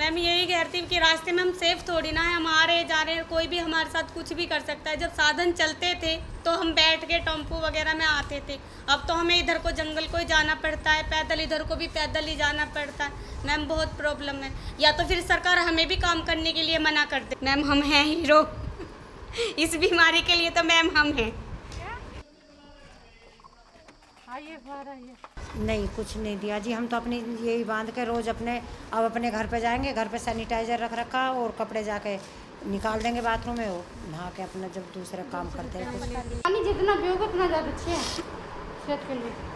Ma'am यही कहती हूँ कि रास्ते में हम सेफ थोड़ी ना है, हम आ रहे जा रहे हैं, कोई भी हमारे साथ कुछ भी कर सकता है। जब साधन चलते थे तो हम बैठ के टेम्पो वगैरह में आते थे, अब तो हमें इधर को जंगल को ही जाना पड़ता है, पैदल इधर को भी पैदल ही जाना पड़ता है। मैम बहुत प्रॉब्लम है, या तो फिर सरकार हमें भी काम करने के लिए मना कर दे। मैम हम हैं हीरो इस बीमारी के लिए तो मैम हम हैं। नहीं कुछ नहीं दिया जी, हम तो अपनी यही बांध के रोज़ अब अपने घर पे जाएंगे, घर पे सैनिटाइजर रख रखा और कपड़े जाके निकाल देंगे बाथरूम में, वो नहा के अपना जब दूसरे काम करते हैं। पानी जितना पियोगे उतना ज़्यादा अच्छा है सेहत के लिए।